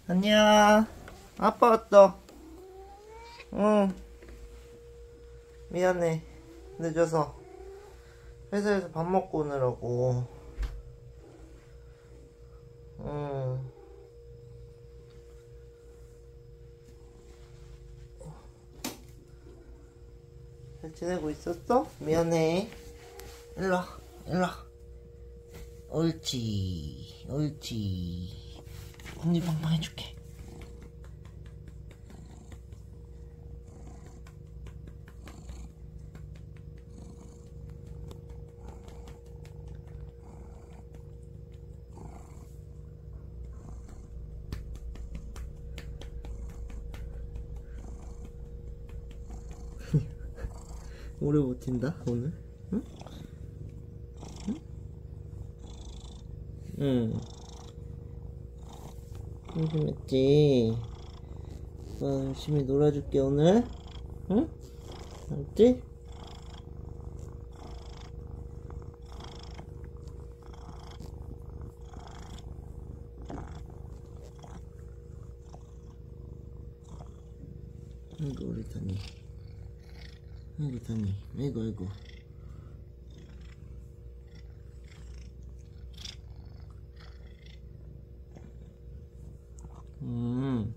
아니야. 아빠 왔다. 응. 미안해. 늦어서. 회사에서 밥 먹고 오느라고. 응. 잘 지내고 있었어? 미안해. 일로와. 일로와. 옳지. 옳지. 콩잎빵빵 해줄게. 오래 버틴다 오늘. 응? 응? 응. 심심했지? 열심히 놀아줄게 오늘. 응? 알았지? 아이고 우리 다니. 아이고 다니. 아이고 아이고. 음.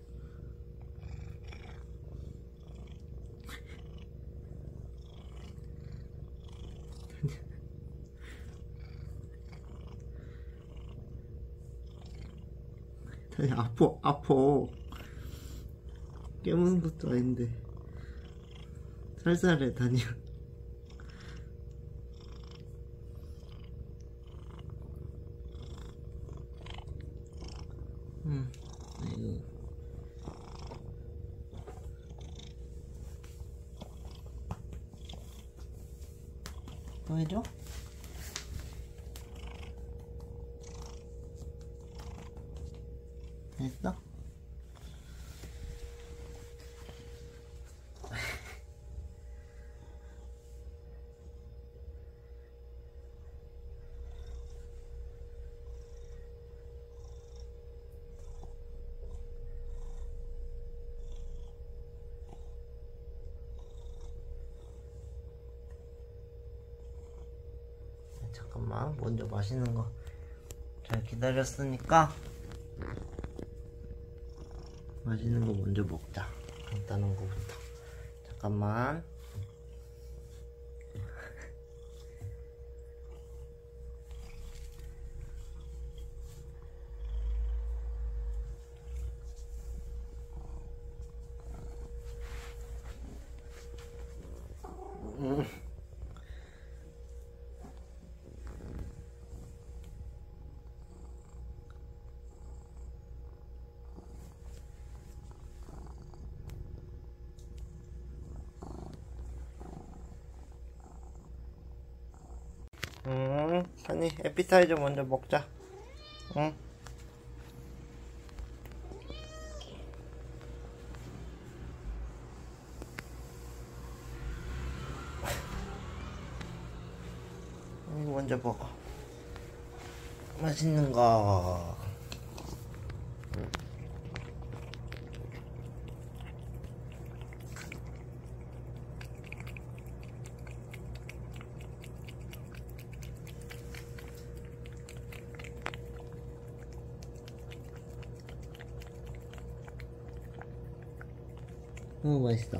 다니 아파. 깨무는 것도 아닌데 살살해 다니야. 아이고. 또 해줘? 됐어? 잠깐만, 먼저 맛있는 거 잘 기다렸으니까 맛있는 거 먼저 먹자. 간단한 거부터. 잠깐만. 아니, 에피타이저 먼저 먹자. 응? 이거 먼저 먹어. 맛있는 거. 맛있어.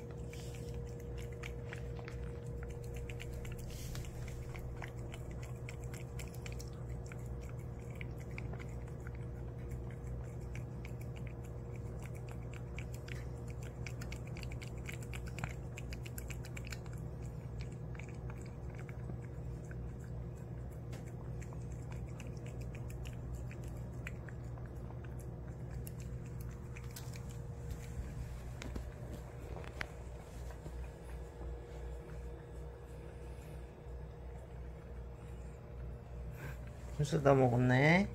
벌써 다 먹었네.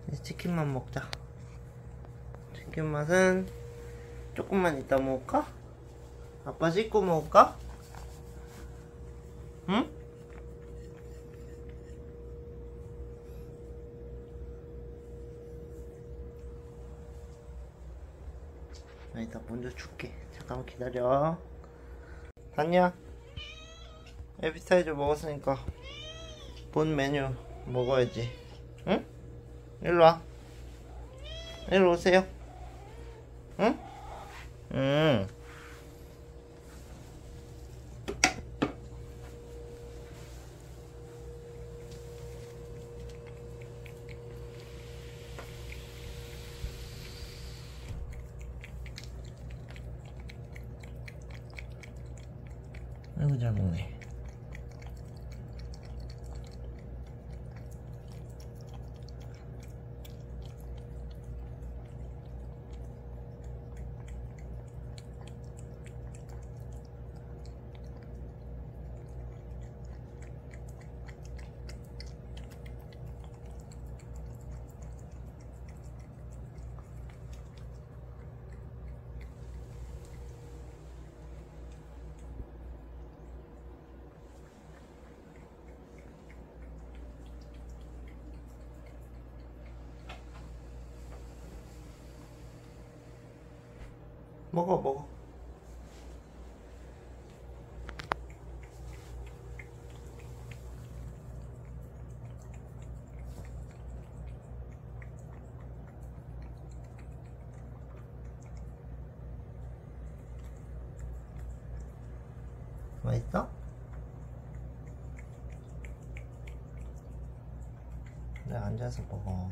이제 치킨만 먹자. 치킨 맛은 조금만 이따 먹을까? 아빠 씻고 먹을까? 응? 나 이따 먼저 줄게. 잠깐만 기다려. 다니야, 에피타이저 먹었으니까 본 메뉴 먹어야지. 응? 일로와. 일로 오세요. 응? 응. 아이고 잘 먹네. 먹어. 맛있어? 그래, 앉아서 먹어.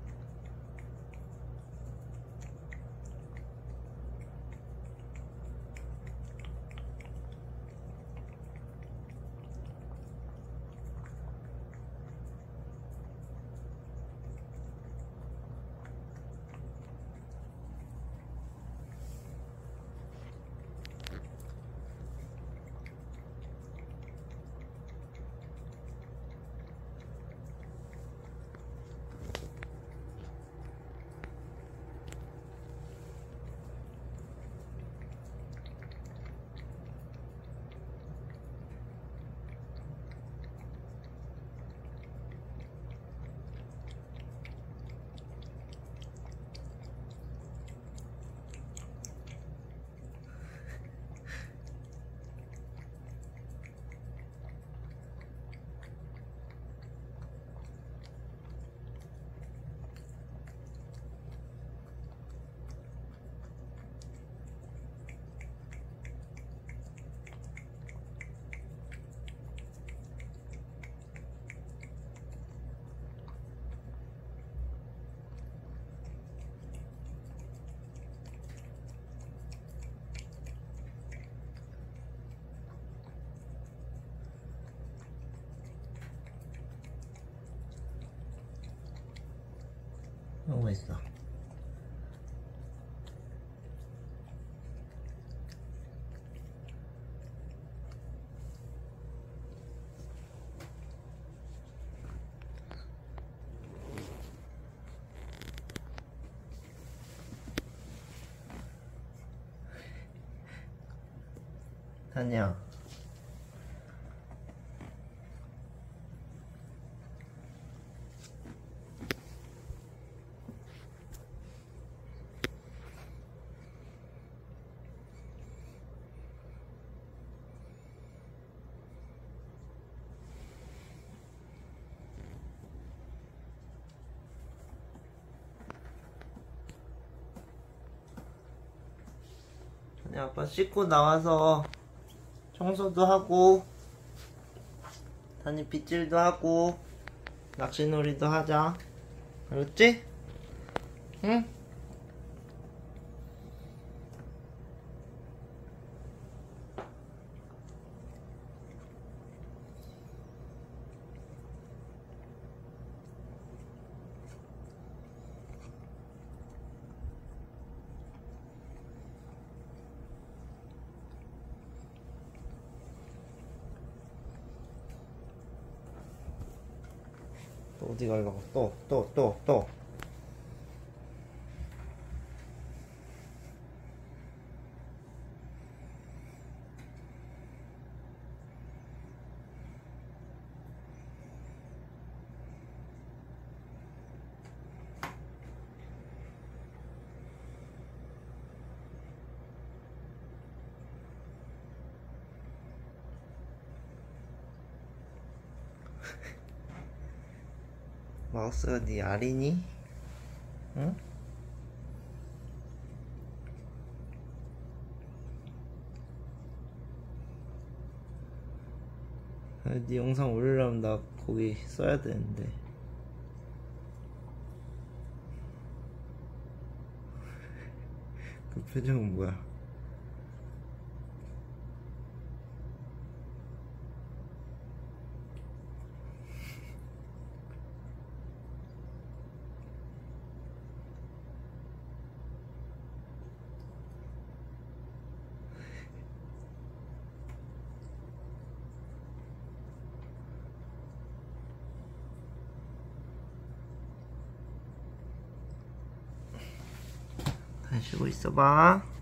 너무 맛있어. 다니야, 아빠 씻고 나와서 청소도 하고 다니 빗질도 하고 낚시놀이도 하자. 알았지? 응? 또 어디 가려고? 또. 마우스가 네 알이니? 응? 네 영상 올리려면 나 거기 써야 되는데. 그 표정은 뭐야? 잘 쉬고 있어봐.